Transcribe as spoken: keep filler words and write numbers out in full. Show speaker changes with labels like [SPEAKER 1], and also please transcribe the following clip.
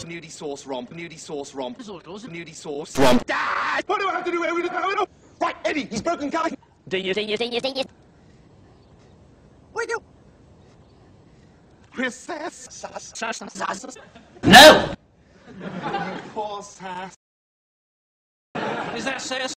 [SPEAKER 1] Nudey Sus Romp. Nudey Sus Romp. Nudey Sus Romp. Dad! What do I have to do with it? Right, Eddie, he's broken guy.
[SPEAKER 2] Genius, genius, genius, genius.
[SPEAKER 1] What do you do? Princess. Sass.
[SPEAKER 2] Sass, sass, sass.
[SPEAKER 3] No!
[SPEAKER 1] Poor Sass.
[SPEAKER 2] Is that sass?